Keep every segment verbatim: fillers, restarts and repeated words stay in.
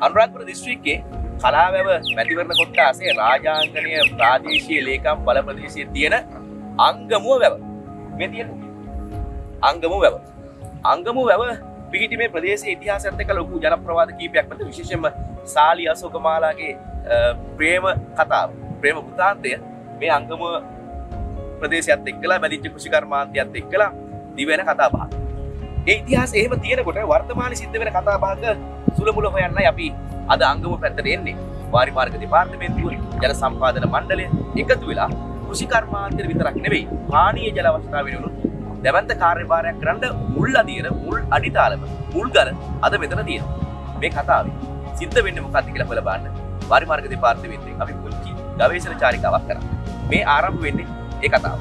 අනුරාධපුර දිස්ත්‍රික්කයේ කලාවැව මැතිවරණ කොට්ටාසේ රාජාංගනීය ප්‍රාදේශීය ලේකම් බල ප්‍රදේශයේ තියෙන අංගමුව වැව. මේ තියෙන අංගමුව වැව. අංගමුව වැව පිහිටි මේ ප්‍රදේශයේ ඉතිහාසයත් එක්ක ලොකු ජනප්‍රවාද කීපයක් මත විශේෂයෙන්ම සාලි අශෝකමාලාගේ ප්‍රේම කතාව ප්‍රේම වෘත්තාන්තය මේ අංගමුව ප්‍රදේශයත් එක්කලා බැඳිච්ච කෘෂිකර්මාන්තයත් එක්කලා දිවෙන කතා බහක්. ඒ ඉතිහාසය එහෙම තියෙනකොට වර්තමානයේ සිද්ධ වෙන කතා බහක සුලමුල හොයන්නයි අපි අද අංගමුව පැත්තට එන්නේ. වාරිමාර්ග දෙපාර්තමේන්තුව ජල සම්පාදන මණ්ඩලය එකතු වෙලා කෘෂිකර්මාන්තය විතරක් නෙවෙයි පානීය ජල අවස්ථාව වෙනුණු දැවැන්ත කාර්යභාරයක් කරන්න මුල් අදියර මුල් අඩිතාලම මුල්ගල අද මෙතන තියෙනවා. මේ කතාවේ සිද්ධ වෙන්නේ මොකක්ද කියලා බලන්න වාරිමාර්ග දෙපාර්තමේන්තුවෙන් අපි පුංචි ගවේෂණ චාරිකාවක් කරා. මේ ආරම්භ වෙන්නේ ඒ කතාව.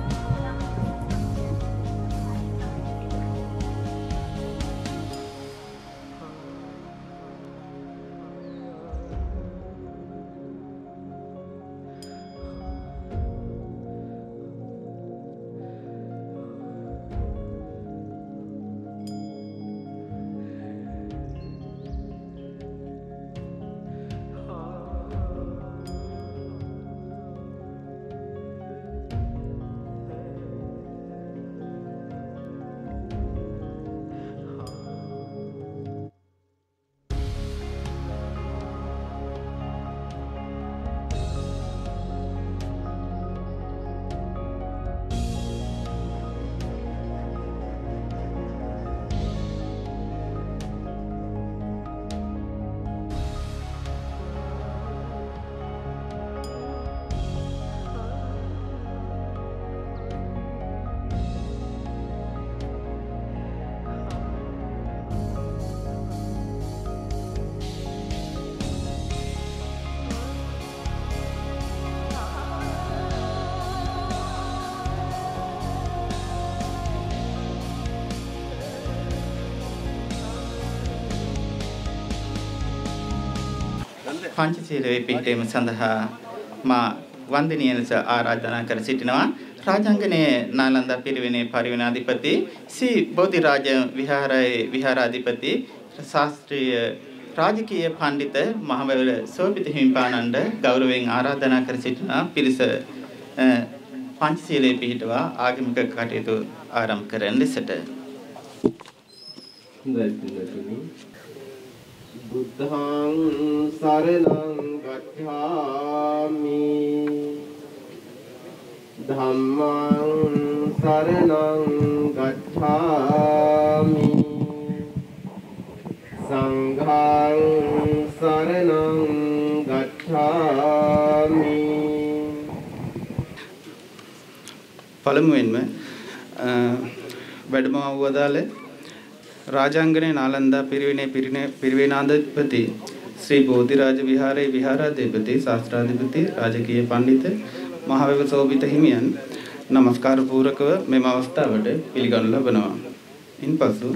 පංචශීලයේ පිහිටීම සඳහා මා වන්දනීය ලෙස ආරාධනා කර සිටිනවා රාජාංගනයේ නාලන්දා පිරිවෙනේ පරිවෙනාධිපති සී බෝධිරාජ විහාරයේ විහාරාධිපති ශාස්ත්‍රීය රාජකීය පඬිත මහවැවල සෝභිත හිමිපාණන්ට ගෞරවයෙන් ආරාධනා කර සිටින පිරිස පංචශීලයේ පිහිටවා ආගමික කටයුතු ආරම්භ කරන ලෙසට බුද්ධං සරණං ගච්ඡාමි ධම්මං සරණං ගච්ඡාමි සංඝං සරණං ගච්ඡාමි. පළමුවෙන්ම වැඩම වූදාළ රාජාංගනයේ නාලන්දා පිරිවෙනේ පිරිවෙනාධිපති ශ්‍රී බෝධිරාජ විහාරයේ විහාරාධිපති ශාස්ත්‍රාධිපති රාජකීය පඬිත මහවැව සෝභිත හිමියන් නමස්කාර පූරකව මෙම අවස්ථාවට පිළිගනු ලබනවා. ඉන්පසු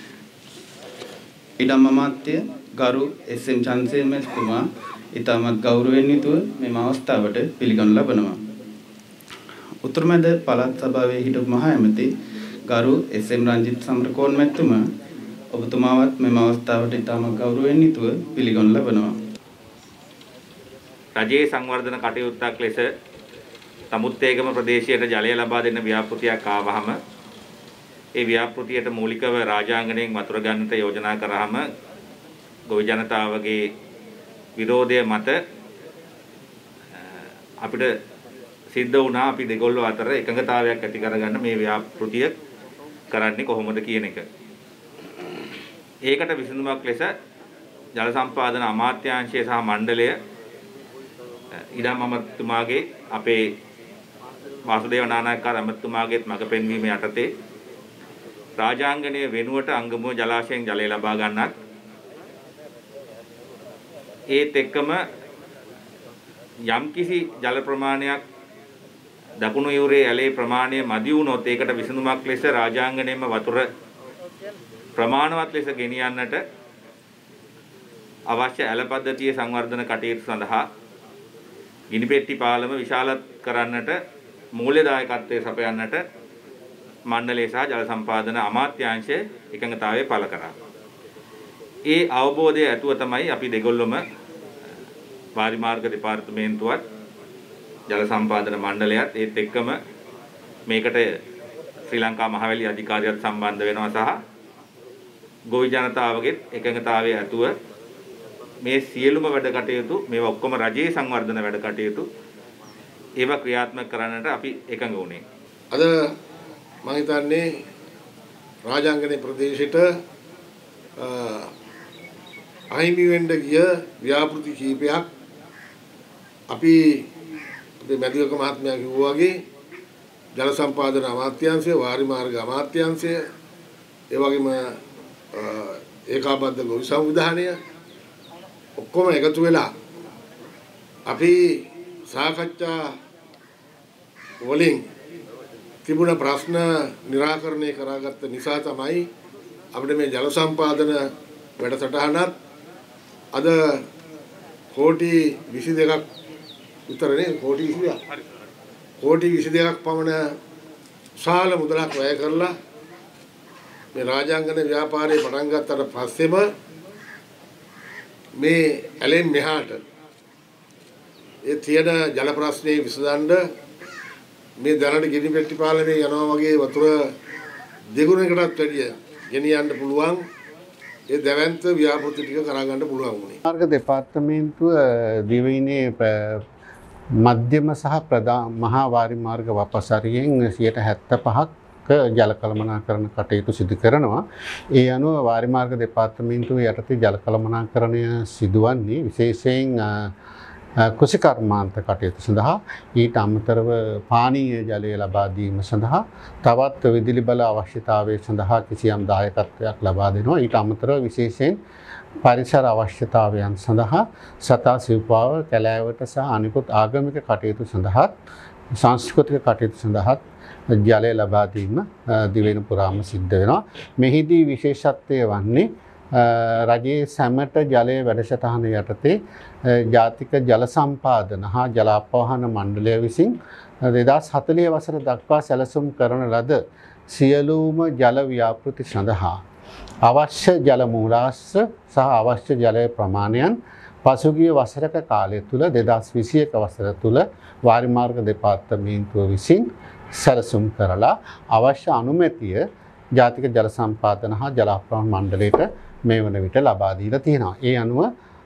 ඉඩම් අමාත්‍ය ගරු එස් එම් චන්ද්‍රසේන මහත්මයා ඉතාමත් ගෞරවයෙන් යුතුව මෙම අවස්ථාවට පිළිගනු ලබනවා. උතුරුමැද පළාත් සභාවේ හිටපු මහ ඇමති ගරු එස් එම් රංජිත් සමරකෝන් මහත්මයා ඔබතුමාවත් මෙම අවස්ථාවට ඉතාමත් ගෞරවයෙන් යුතුව පිළිගනු ලබනවා. රජයේ සංවර්ධන කටයුත්තක් ලෙස සමුත්තේගම ප්‍රදේශයට ජලය ලබා දෙන්න ව්‍යාපෘතියක් ආවහම ඒ ව්‍යාපෘතියට මූලිකව රාජාංගණයෙන් වතුර ගන්නට යෝජනා කරාම ගොවි ජනතාවගේ විරෝධය මත අපිට සිද්ධ වුණා අපි දෙගොල්ලෝ අතර එකඟතාවයක් ඇති කරගන්න මේ ව්‍යාපෘතිය කරන්නේ කොහොමද කියන එක. ඒකට විසඳුමක් ලෙස ජල සම්පාදන අමාත්‍යාංශය සහ මණ්ඩලය ඉඩම් අමාත්‍යතුමාගේ අපේ වාසුදේව නානායක්කාර අමාත්‍යතුමාගේත් මඟ පෙන්වීම යටතේ රාජාංගනයේ වෙනුවට අංගමුව ජලාශයෙන් ජලය ලබා ගන්නත් ඒත් එක්කම යම්කිසි ජල ප්‍රමාණයක් දකුණු යුරේ ඇලේ ප්‍රමාණය මදි වුණොත් ඒකට විසඳුමක් ලෙස රාජාංගනයේම වතුර ප්‍රමාණවත් ලෙස ගෙනියන්නට අවශ්‍ය ඇල පද්ධතියේ සංවර්ධන කටයුතු සඳහා ගිනිපෙට්ටි පාලම විශාලත් කරන්නට මූල්‍ය දායකත්වයේ සපයන්නට මණ්ඩලය සහ ජල සම්පාදන අමාත්‍යාංශය එකඟතාවය පළ කරා. ඒ අවබෝධය ඇතුව තමයි අපි දෙගොල්ලොම වාරි මාර්ග දෙපාර්තමේන්තුවත් ජල සම්පාදන මණ්ඩලයත් ඒත් එක්කම මේකට ශ්‍රී ලංකා මහවැලි අධිකාරියත් සම්බන්ධ වෙනවා සහ ගොවි ජනතාවගේ එකඟතාවයේ ඇතුව මේ සියලුම වැඩ කටයුතු මේවා ඔක්කොම රජයේ සංවර්ධන වැඩ කටයුතු ඒවා ක්‍රියාත්මක කරන්නට අපි එකඟ වුණේ. අද මම හිතන්නේ රාජාංගනේ ප්‍රදේශයට අහිමි වෙන්න ගිය ව්‍යාපෘති කීපයක් අපි අපේ මැදිවක මහත්මයා කිව්වා වගේ ජල සම්පාදන අමාත්‍යාංශය, වාරි මාර්ග අමාත්‍යාංශය, ඒ වගේම ඒකාබද්ධ ගොවි සංවිධානය ඔක්කොම එකතු වෙලා අපි සාකච්ඡා වලින් තිබුණ ප්‍රශ්න निराකරණය කරගත්ත නිසා තමයි අපිට මේ ජල සම්පාදන වැඩසටහනත් අද කෝටි විසි දෙකක් විතරනේ කෝටි විසි දෙකක් කෝටි විසි දෙකක් පමණ විශාල මුදලක් වැය කරලා මේ රාජාංගන ව්‍යාපාරේ පටන් ගත්තට පස්සෙම මේ ඇලෙන් මෙහාට ඒ තියෙන ජල ප්‍රශ්නේ විසඳන්න මේ දැනට ගිනි පෙට්ටි පාලනේ යනවා වගේ වතුර දෙගුණයකටත් වැඩිය ගෙනියන්න පුළුවන් ඒ දැවැන්ත ව්‍යාපෘති ටික කරගන්න පුළුවන් වුණේ. මාර්ග දෙපාර්තමේන්තුව දිවයිනේ මධ්‍යම සහ ප්‍රධාන මහා වාරි මාර්ග වපසරියෙන් සියයට හැත්තෑ පහක් ජල කළමනාකරණ කටයුතු සිදු කරනවා. ඒ අනුව වාරි මාර්ග දෙපාර්තමේන්තුව යටතේ ජල කළමනාකරණය සිදුවන්නේ විශේෂයෙන් කෘෂිකර්මාන්ත කටයුතු සඳහා, ඊට අමතරව පානීය ජලය ලබා දීම සඳහා, තවත් විදුලි බල අවශ්‍යතාවය සඳහා කිසියම් දායකත්වයක් ලබා දෙනවා. ඊට අමතරව විශේෂයෙන් පරිසර අවශ්‍යතාවයන් සඳහා සතා සිව්පාව කැලෑවට සහ අනිකුත් ආගමික කටයුතු සඳහා, සංස්කෘතික කටයුතු සඳහා ජලය ලබා දීම දිවෙන පුරාම සිද්ධ වෙනවා. මෙහිදී විශේෂත්වය වන්නේ රජයේ සැමට ජලය වැඩසටහන යටතේ ජාතික ජල සම්පාදන හා ජල අපවහන මණ්ඩලය විසින් දෙදාස් හතළිහ වසර දක්වා සැලසුම් කරන ලද සියලුම ජල ව්‍යාපෘති සඳහා අවශ්‍ය ජල මූලාශ්‍ර සහ අවශ්‍ය ජලය ප්‍රමාණයන් පසුගිය වසරක කාලය තුල දෙදාස් විසි එක වසර තුල වාරි මාර්ග දෙපාර්තමේන්තුව විසින් සැලසුම් කරලා අවශ්‍ය අනුමැතිය ජාතික ජල සම්පාදන හා ජල අපවහන මණ්ඩලයට මේ වන විට ලබා දීලා තියෙනවා. ඒ අනුව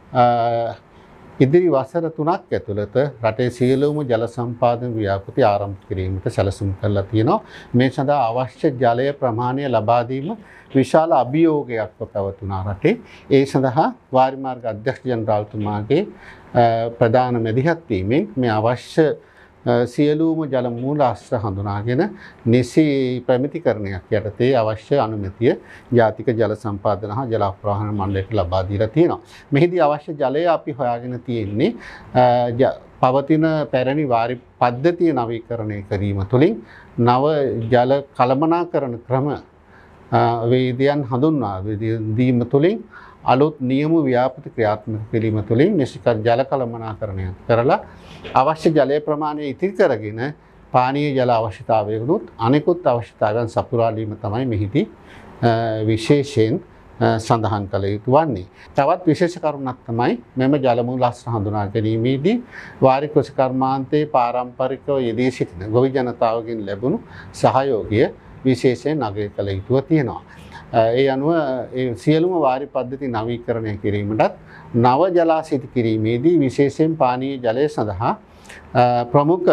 ඉදිරි වසර තුනක් ඇතුළත රටේ සියලුම ජල සම්පාදන ව්‍යාපෘති ආරම්භ කිරීමට සැලසුම් කරලා තියෙනවා. මේ සඳහා අවශ්‍ය ජලය ප්‍රමාණය ලබා දීම විශාල අභියෝගයක්ව පැවතුණා රටේ. ඒ සඳහා වාරි මාර්ග අධ්‍යක්ෂ ජනරාල්තුමාගේ ප්‍රධාන මැදිහත් වීමෙන් මේ අවශ්‍ය සියලුම ජල මූලාශ්‍ර හඳුනාගෙන නිසි ප්‍රමිතිකරණයක් යටතේ අවශ්‍ය අනුමැතිය ජාතික ජල සම්පාදන හා ජල අපවහන මණ්ඩලයට ලබා දීලා තියෙනවා. මෙහිදී අවශ්‍ය ජලය අපි හොයාගෙන තියෙන්නේ පවතින පැරණි වාරි පද්ධතිය නවීකරණය කිරීම තුළින් නව ජල කළමනාකරණ ක්‍රම වේදයන් හඳුන්වා දීම තුළින් අලුත් නියම ව්‍යාපෘති ක්‍රියාත්මක කිරීම තුළින් නිශ්චිත ජල කළමනාකරණය කරලා අවශ්‍ය ජලය ප්‍රමාණය ඉතිරි කරගෙන පානීය ජල අවශ්‍යතාවයකුත් අනෙකුත් අවශ්‍යතාවයන් සපුරාලීම තමයි මෙහිදී විශේෂයෙන් සඳහන් කළ යුතු වන්නේ. තවත් විශේෂ කරුණක් තමයි මෙම ජල මූලාශ්‍ර හඳුනා ගැනීමේදී වාරි කෘෂිකර්මාන්තයේ පාරම්පරිකව යෙදී සිටින ගොවි ජනතාවගෙන් ලැබුණු සහයෝගය විශේෂයෙන් අගය කළ යුතුව තියෙනවා. ඒ අනුව සියලුම වාරි පද්ධති නවීකරණය කිරීමටත් නව ජලාශ ඉදි කිරීමේදී විශේෂයෙන් පානීය ජලය සඳහා ප්‍රමුඛ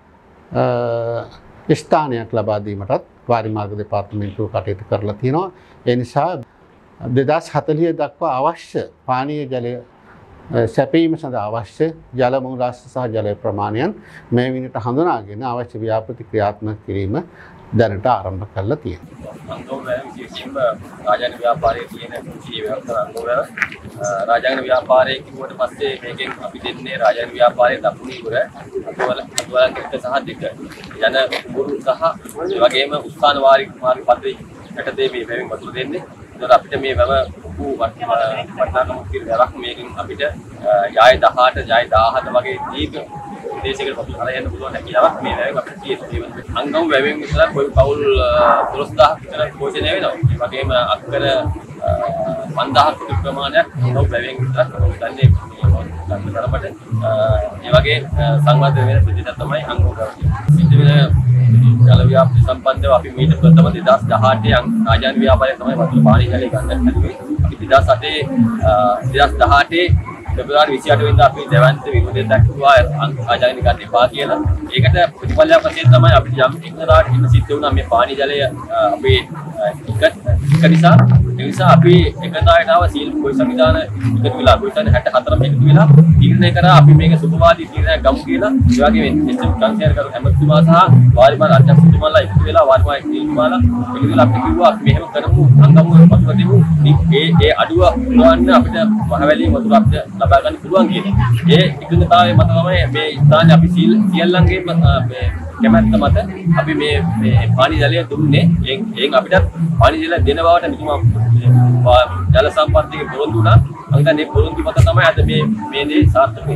ස්ථානයක් ලබා දීමටත් වාරි මාර්ග දෙපාර්තමේන්තුව කටයුතු කරලා තියෙනවා. ඒ නිසා දෙදාස් හතළිහ දක්වා අවශ්‍ය පානීය ජලය සැපීම සඳහා අවශ්‍ය ජල මූලාශ්‍ර සහ ජල ප්‍රමාණයන් මේ විදිහට හඳුනාගෙන අවශ්‍ය ව්‍යාපෘති ක්‍රියාත්මක කිරීම දැනට ආරම්භ කරලා තියෙනවා. අංගවල විශේෂයෙන්ම රාජාංගන ව්‍යාපාරයේ තියෙන ජීවයක් අංගවල රාජාංගන ව්‍යාපාරයේ කිව්වට පස්සේ මේකෙන් අපි දෙන්නේ රාජාංගන ව්‍යාපාරයේ දකුණු ඉවර අංගවල අංගවල එක සහ දෙක යන ගුරු සහ ඒ වගේම උස්තාන වාරි මාර්ග පද්ධතිය යටතේ මේ වැවෙන් වතුර දෙන්නේ. ඒතකොට අපිට මේ වැව ලොකු වටිනාකමක් කියලා මේකෙන් අපිට යාය දහඅට යාය දහහත වගේ දීර්ඝ දේශයකට අපි හරයන්න පුළුවන් හැකියාවක් මේ වැවෙන් අපිට තියෙනවා. අංගම් වැවෙන් විතර කොයි පවුල් දොළොස් දහසක් විතර පෝෂණය වෙනවා. ඒ වගේම අක්කර පන්දාහක් කුටි ප්‍රමාණයක් නෝ බැවින් විතර ගන්නේ ගන්න තරමට ඒ වගේ සංවර්ධනය වෙන ප්‍රතිශත තමයි අංගෝ කරන්නේ. සිද්ධ වෙන ජල ව්‍යාප්ති සම්බන්ධව අපි මීට ප්‍රථම දෙදාස් දහඅටේ රාජායන ව්‍යාපාරය තමයි වතුර පානීය ජලය ගන්න හැදුවේ. අපි දෙදාස් අටේ දෙදාස් දහඅටේ පෙබරවාරි විසිඅට වෙනිදා අපි දෙවන්ත විමුදේ දක්වා රාජායන ගන්න එපා කියලා. ඒකට ප්‍රතිඵලයක් වශයෙන් තමයි අපිට යම් එක්තරාට ඉන්න සිද්ධ වුණා මේ පානීය ජලය අපේ එක එක නිසා ඒ නිසා අපි එකදායට ආව සීල් පොයි සංවිධාන එකතු වෙලා ගොවිතැන හැට හතරම එකතු වෙලා තීරණය කරා අපි මේක සුභවාදී තීරණයක් ගමු කියලා. ඒ වගේම එස්.එම්. කන්සර්න් කරු හැමතුමා සහ වාරිමාල අධ්‍යක්ෂතුමාලා එකතු වෙලා වාරිමාල තීරණමාලා එකතු වෙලා අපි කිව්වා අපි මෙහෙම කරමු අංගමු වතුර දෙමු. ඒ ඒ අඩුව ගන්න අපිට මහවැලි වතුර අපිට ලබා ගන්න පුළුවන් කියලා. ඒ එකඟතාවයේ මත තමයි මේ ස්ථානයේ අපි සීල් සියල්ලන්ගේ මේ කැමැත්ත මත අපි මේ මේ පානීය ජලය දුන්නේ. එයින් අපිට පානීය ජලය දෙන බවට නිකම් ජල සම්පත්තියේ පොරොන්දු වුණා. මම හිතන්නේ මේ පොරොන්දු මත තමයි අද මේ මේ දේ සාර්ථක වෙන්නේ.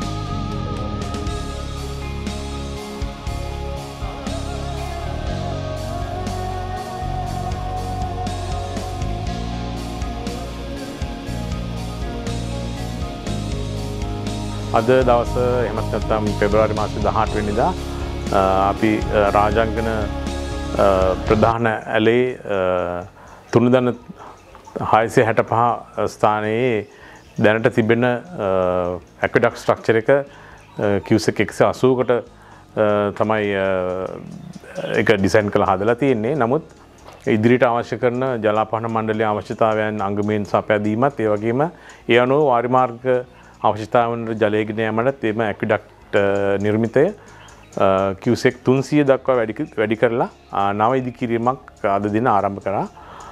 අද දවස එහෙමත් නැත්නම් පෙබරවාරි මාසේ දහඅට වෙනිදා අපි රාජාංගන ප්‍රධාන ඇලේ තුන්දන හයසිය හැට පහ ස්ථානයේ දැනට තිබෙන ඇක්විඩක් ස්ට්‍රක්චර් එක කියුසෙක් එකසිය අසූවකට තමයි ඒක ඩිසයින් කරලා හදලා තියෙන්නේ. නමුත් ඉදිරියට අවශ්‍ය කරන ජලාපහන මණ්ඩලයේ අවශ්‍යතාවයන් අංගමයෙන් සපයා දීමත් ඒ වගේම ඒ අනුව වාරිමාර්ග අවශ්‍යතාවන ජලය ගෙන යාමට එම ඇක්විඩක්ට් නිර්මිතය කියුසෙක් තුන්සිය දක්වා වැඩි වැඩි කරලා නව ඉදිකිරීමක් අද දින ආරම්භ කරා.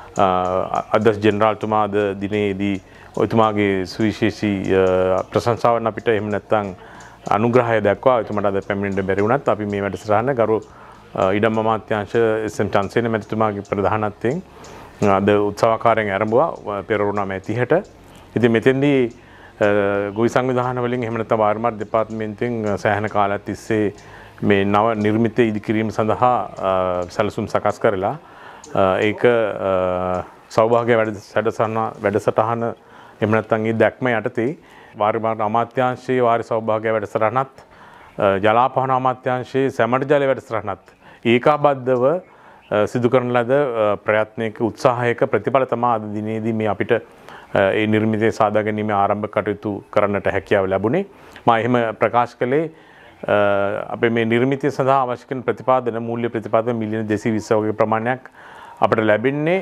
අදස් ජෙනරාල්තුමා අද දිනේදී ඔතුමාගේ සුවිශේෂී ප්‍රශංසාවන් අපිට එහෙම නැත්නම් අනුග්‍රහය දක්වා ඔතුමාට අද පැමිණෙන්න බැරි වුණත් අපි මේ වැඩසටහන ගරු ඉඩම් අමාත්‍යාංශ එස්.එම්. චන්සේන මැතිතුමාගේ ප්‍රධානත්වයෙන් අද උත්සවාකාරයෙන් ආරම්භුවා පෙරවරුණා මේ තිහට. ඉතින් මෙතෙන්දී ගොවි සංවිධාන වලින් එහෙම නැත්නම් වාරිමාර්ග දෙපාර්තමේන්තුවෙන් සෑහෙන කාලයක් තිස්සේ මේ නව නිර්මිත ඉදිකිරීම සඳහා සැලසුම් සකස් කරලා ඒක සෞභාග්‍ය වැඩසටහන වැඩසටහන එහෙම නැත්නම් ඒ දැක්ම යටතේ වාරිමාර්ග අමාත්‍යාංශයේ වාරි සෞභාග්‍ය වැඩසටහනත් ජලාපහන අමාත්‍යාංශයේ සැමට ජල වැඩසටහනත් ඒකාබද්ධව සිදු කරන ලද ප්‍රයත්නයක උත්සාහයක ප්‍රතිඵල තමයි අද දිනේදී මේ අපිට ඒ නිර්මිතය සාදා ගැනීම ආරම්භ කටයුතු කරන්නට හැකියාව ලැබුණේ. මම එහෙම ප්‍රකාශ කළේ අපේ මේ නිර්මිතය සඳහා අවශ්‍ය කරන ප්‍රතිපාදන මූල්‍ය ප්‍රතිපාදන මිලියන දෙසිය විස්ස වගේ ප්‍රමාණයක් අපිට ලැබෙන්නේ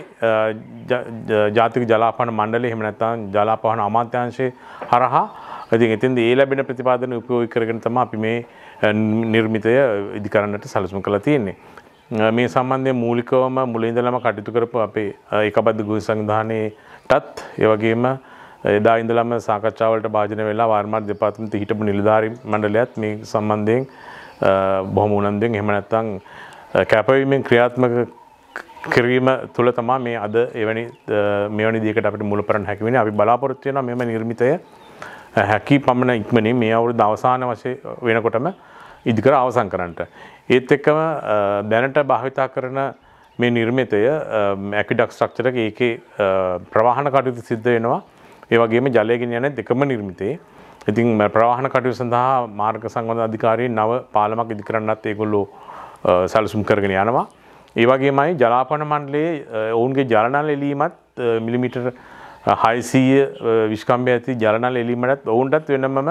ජාතික ජලාපහන මණ්ඩලය එහෙම නැත්නම් ජලාපහන අමාත්‍යාංශය හරහා. ඉතින් එතෙන්දී ඒ ලැබෙන ප්‍රතිපාදන උපයෝගී කරගෙන තමයි අපි මේ නිර්මිතය ඉදි කරන්නට සැලසුම් කරලා තියෙන්නේ. මේ සම්බන්ධයෙන් මූලිකවම මුලින් ඉඳලම කටයුතු කරපු අපේ ඒකබද්ධ ගොවි සංවිධානයේටත් ඒ වගේම එදා ඉඳලම සාකච්ඡා වලට භාජනය වෙලා වාරිමාර්ග දෙපාර්තමේන්තුවේ හිටපු නිලධාරී මණ්ඩලයත් මේ සම්බන්ධයෙන් බොහොම උනන්දුවෙන් එහෙම නැත්නම් කැපවීමෙන් ක්‍රියාත්මක කිරීම තුළ තමයි මේ අද එවැනි මෙවැනි දෙයකට අපිට මුල පරණ හැකි වෙන්නේ. අපි බලාපොරොත්තු වෙනවා මෙම නිර්මිතය හැකි පමණ ඉක්මනින් මේ අවුරුදු අවසාන වශයෙන් වෙනකොටම ඉදිකර අවසන් කරන්නට. ඒත් එක්කම දැනට භාවිතා කරන මේ නිර්මිතය ඇක්විඩක් ස්ට්‍රක්චර් එක ඒකේ ප්‍රවාහන කටයුතු සිද්ධ වෙනවා. ඒ වගේම ජලය ගෙන යන දෙකම නිර්මිතේ. ඉතින් ප්‍රවාහන කටයුතු සඳහා මාර්ග සංවර්ධන අධිකාරිය නව පාලමක් ඉදි කරන්නත් ඒගොල්ලෝ සැලසුම් කරගෙන යනවා. ඒ වගේමයි ජලාපන මණ්ඩලයේ ඔවුන්ගේ ජලනල් එලීමත් මිලිමීටර් හයසීය විස්කම්භය ඇති ජලනල් එලීමටත් ඔවුන්ටත් වෙනමම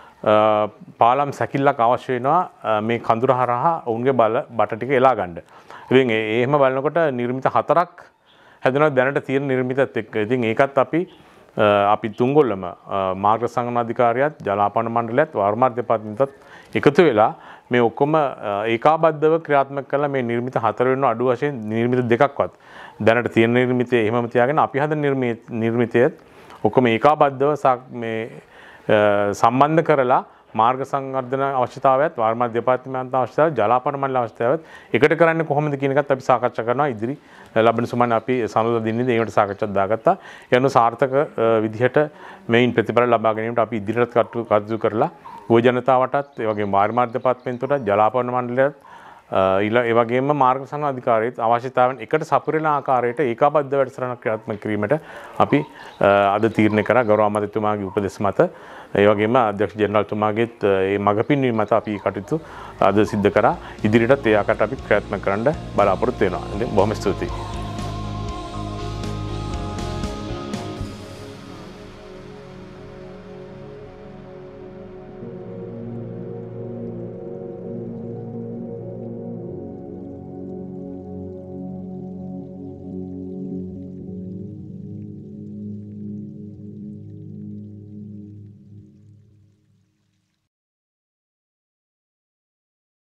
පාලම් සැකිල්ලක් අවශ්‍ය වෙනවා මේ කඳුර හරහා ඔවුන්ගේ බල බට ටික එලා ගන්න. ඉතින් එහෙම බලනකොට නිර්මිත හතරක් හැදෙනවා දැනට තියෙන නිර්මිතත් එක්ක. ඉතින් ඒකත් අපි අපි තුන්ගොල්ලම මාර්ග සංවර්ධන අධිකාරියත් ජලාපන මණ්ඩලයත් වාරිමාර්ග දෙපාර්තමේන්තුවත් එකතු වෙලා මේ ඔක්කොම ඒකාබද්ධව ක්‍රියාත්මක කළා මේ නිර්මිත හතර වෙනි අඩු වශයෙන් නිර්මිත දෙකක්වත් දැනට තියෙන නිර්මිතය එහෙමම තියාගෙන අපි හදන නිර්මිතයත් ඔක්කොම ඒකාබද්ධව මේ සම්බන්ධ කරලා මාර්ග සංවර්ධන අවශ්‍යතාවයත් වාරිමාර්ග දෙපාර්තමේන්තුවේ අවශ්‍යතාවයත් ජලාපන මණ්ඩල අවශ්‍යතාවයත් එකට කරන්නේ කොහොමද කියන එකත් අපි සාකච්ඡා කරනවා. ඉදිරි ලබන සුමන අපි සමුදා දිනේදී ඒකට සාකච්ඡාවක් දාගත්තා. යනු සාර්ථක විදිහට මේන් ප්‍රතිඵල ලබා ගැනීමට අපි ඉදිරියට කටයුතු කරලා ගොවි ජනතාවටත් ඒ වගේම වාරිමාර්ග දෙපාර්තමේන්තුවටත් ජලාපන මණ්ඩලයත් ඊළ ඒ වගේම මාර්ග සංවර්ධන අධිකාරියත් අවශ්‍යතාවන් එකට සපුරන ආකාරයට ඒකාබද්ධ වැඩසටහනක් ක්‍රියාත්මක කිරීමට අපි අද තීරණය කරා ගෞරව අමාත්‍යතුමාගේ උපදෙස් මත ඒ වගේම අධ්‍යක්ෂ ජෙනරාල්තුමාගේත් මේ මඟ පින්වීම මත අපි කටයුතු අද සිද්ධ කරා ඉදිරියටත් ඒ ආකාරයට අපි ක්‍රියාත්මක කරන්න බලාපොරොත්තු වෙනවා. ඉතින් බොහොම ස්තුතියි.